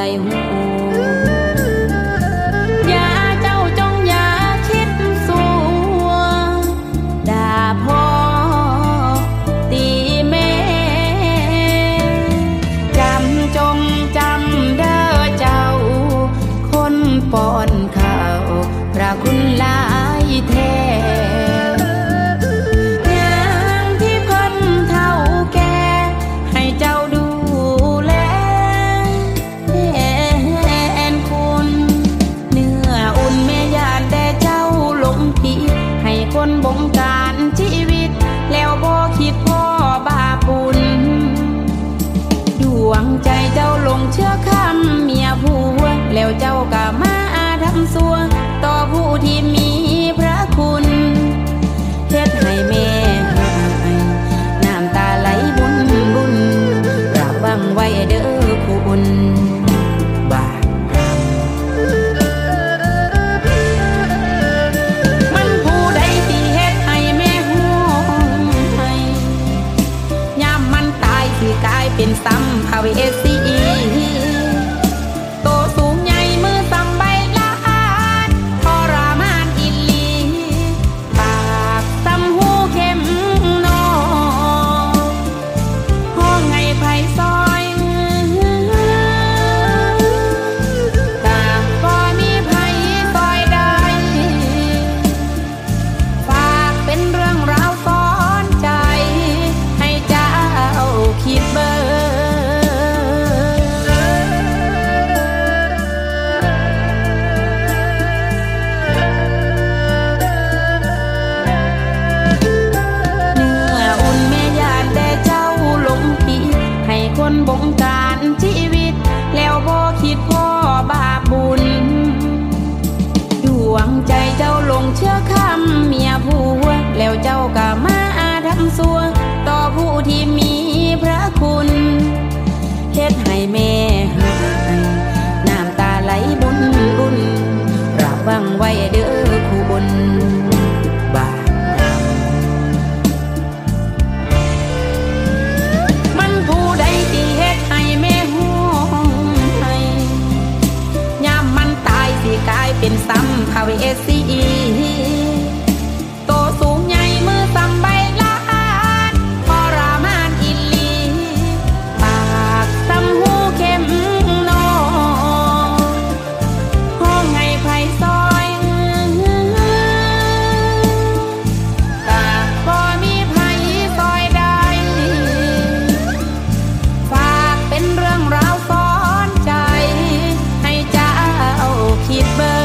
หูอย่าเจ้าจงอย่าคิดสัวด่าพ่อตีแม่จำจงจำเด้อเจ้าคนป้อนข้าวพระคุณหลายแท้คนบงการชีวิตแล้วบ่คิดพ่อบาปบุญดวงใจเจ้าลงเชื่อคำเมียผัวแล้วเจ้าก็มาทำซัวต่อผู้ที่มีพระคุณเฮ็ดให้แม่น้ำตาไหลบุญบุญระวังไว้เด้อคุณเป็นซ้ำภาเวสีโตสูงใหญ่มือซ้ำใบลานทรมานอิลีปากซ้ำหูเข้มนอห้องไงไผซอยตาบ่มีไผซอยได้ฝากเป็นเรื่องราวสอนใจให้เจ้าคิดเบิ่งคนบงการชีวิตแล้วบ่คิดพ่อบาปบุญดวงใจเจ้าลงเชื่อคำเมียผัวแล้วเจ้าก็มาทำซัวต่อผู้ที่มีพระคุณเฮ็ดให้แม่น้ำตาไหลบุญบุญระวังไว้เด้อคุณบาปมันผู้ใดที่เฮ็ดให้แม่ห้องให้ยามมันตายสิกลายเป็นซ้ำภาเวสีโตสูงใหญ่มือซ้ำใบลานทรมานอิลีปากซ้ำหูเข้มนอห้องไงไผซอยตาบ่มีไผซอยได้ฝากเป็นเรื่องราวสอนใจให้เจ้าคิดเบิ่ง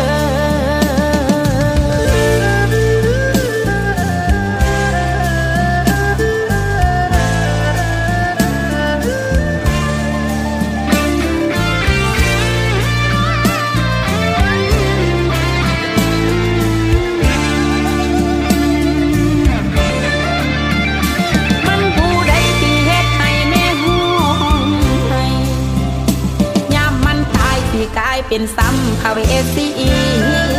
มันผู้ใดที่เฮ็ดให้แม่ห้องให้ยามมันตายสิกลายเป็นซ้ำภาเวสี